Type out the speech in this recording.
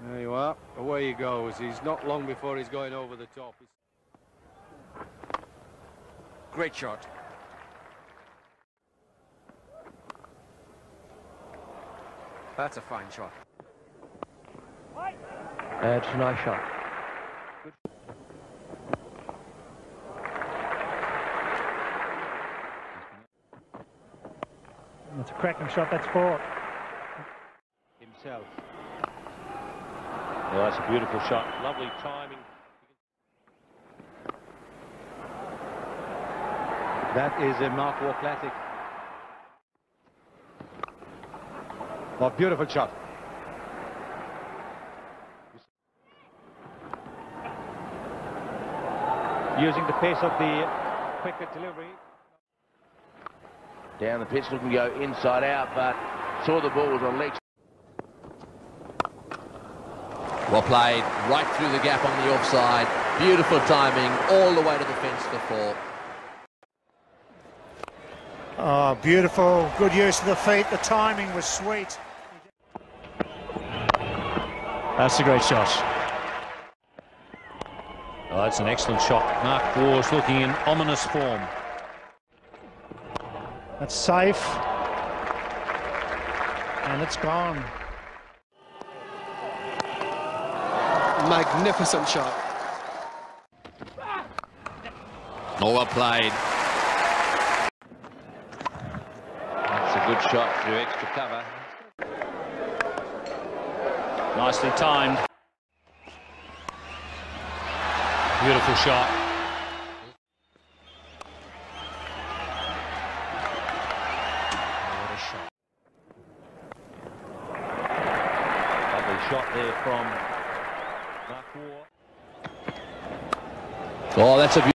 There you are. Away he goes. He's not long before he's going over the top. Great shot. That's a fine shot. It's a nice shot. It's a cracking shot, that's four. Himself. Oh, that's a beautiful shot. Lovely timing. That is a Mark Waugh classic. Oh, beautiful shot. Using the pace of the quicker delivery. Down the pitch, looking to go inside out, but saw the ball was on legs. Well played, right through the gap on the offside. Beautiful timing, all the way to the fence for four. Oh, beautiful. Good use of the feet. The timing was sweet. That's a great shot. Oh, that's an excellent shot. Mark Waugh's looking in ominous form. That's safe. And it's gone. Magnificent shot. Oh, well played. That's a good shot through extra cover. Nicely timed. Beautiful shot. What a shot. Lovely shot there from Mark Waugh. Oh, that's a